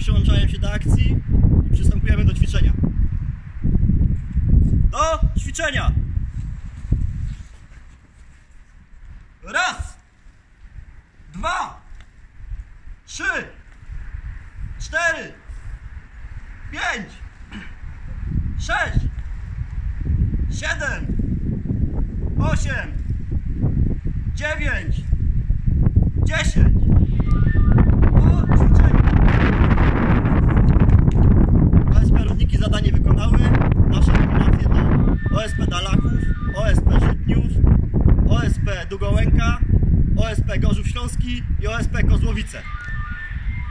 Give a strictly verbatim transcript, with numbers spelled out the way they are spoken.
przyłączają się do akcji i przystępujemy do ćwiczenia. Do ćwiczenia! Raz, dwa, trzy, cztery, pięć, sześć, siedem, osiem, dziewięć, dziesięć. Po ćwiczeniu. O S P Rudniki zadanie wykonały. Nasze nominacje to O S P Dalaków, O S P Żytniów, O S P Długołęka, O S P Gorzów Śląski i O S P Kozłowice.